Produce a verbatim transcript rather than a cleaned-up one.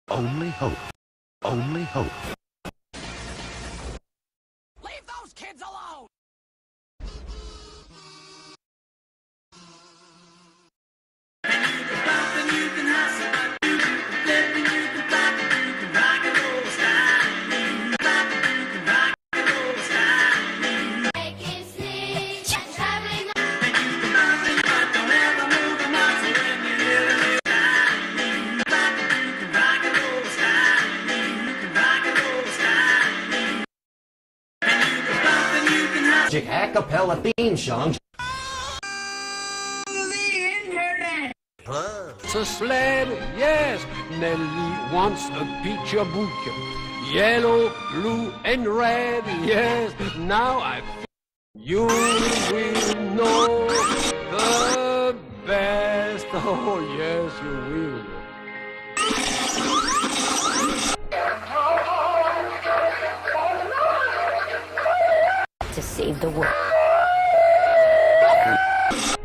Only hope. Only hope. Leave those kids alone! A cappella theme song. It's a sled, yes. Nelly wants a picture book. Yellow, blue, and red, yes. Now I feel you will know the best. Oh, yes, you will. To save the world.